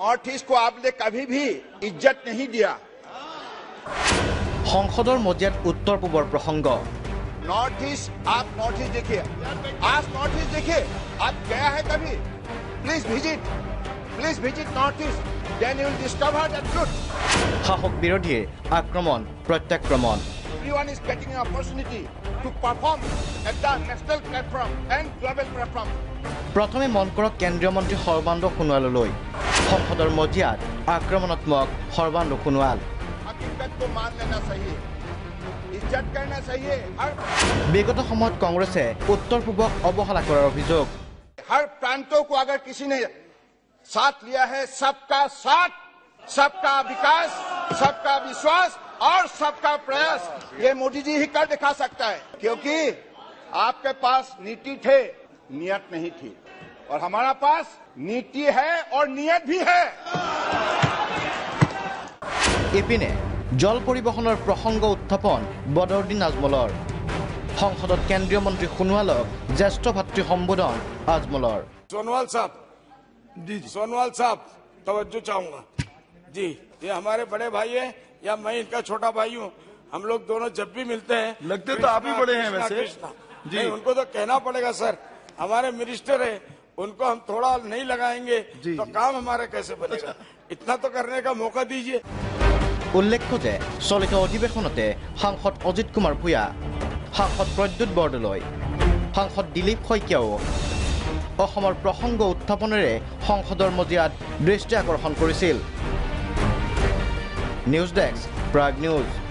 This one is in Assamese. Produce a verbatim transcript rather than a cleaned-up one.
नॉर्थ ईस्ट को आपने कभी भी इज्जत नहीं दिया। সংসদৰ মজিয়াত উত্তৰ পূবৰ প্ৰসংগ। नॉर्थ ईस्ट आप नॉर्थ ईस्ट देखिए, आज नॉर्थ ईस्ट देखिए, आप गया है कभी? Please visit, please visit north east, then you will discover the truth. শাসক বিৰোধীৰ আক্ৰমণ প্ৰত্যাক্ৰমণ। Everyone is getting an opportunity to perform at the national platform and global platform. প্ৰথমে মন কৰক কেন্দ্ৰীয় মন্ত্ৰী সৰ্বানন্দ সোণোৱাললৈ। সংসদৰ মজিয়াত আক্ৰমণাত্মক সৰ্বানন্দ সোণোৱাল। हकीकत को मान लेना चाहिए, इज्जत करना चाहिए। हर বিগত সময়ত কংগ্ৰেছে উত্তৰ পূবক অৱহেলা কৰাৰ অভিযোগ। हर प्रांतों को अगर किसी ने साथ लिया है, सबका साथ, सबका विकास, सबका विश्वास और सबका प्रयास, ये मोदी जी ही कर दिखा सकता है। क्योंकि आपके पास नीति थे, नियत नहीं थी, और हमारा पास नीति है और नियत भी है। ইপিনে জল পৰিবহণৰ প্ৰসংগ উত্থাপন বদৰুদ্দিন আজমলৰ। সংসদত কেন্দ্ৰীয় মন্ত্ৰী সোণোৱালক জ্যেষ্ঠ ভাতৃ সম্বোধন আজমলৰ। सोनवाल साहब जी सोनवाल साहब तवज्जो चाहूंगा जी, ये हमारे बड़े भाई है या मैं इनका छोटा भाई हूँ। हम लोग दोनों जब भी मिलते हैं लगते तो आप ही बड़े हैं वैसे जी, उनको तो कहना पड़ेगा सर, हमारे मिनिस्टर है, उनको हम थोड़ा नहीं लगाएंगे तो काम हमारा कैसे बनेगा? इतना तो करने का मौका दीजिए। উল্লেখ্য যে চলিত অধিৱেশনতে সাংসদ অজিত কুমাৰ ভূঞা, সাংসদ প্ৰদ্যুৎ বৰদলৈ, সাংসদ দিলীপ শইকীয়াও অসমৰ প্ৰসংগ উত্থাপনেৰে সংসদৰ মজিয়াত দৃষ্টি আকৰ্ষণ কৰিছিল। News desk, Prag news.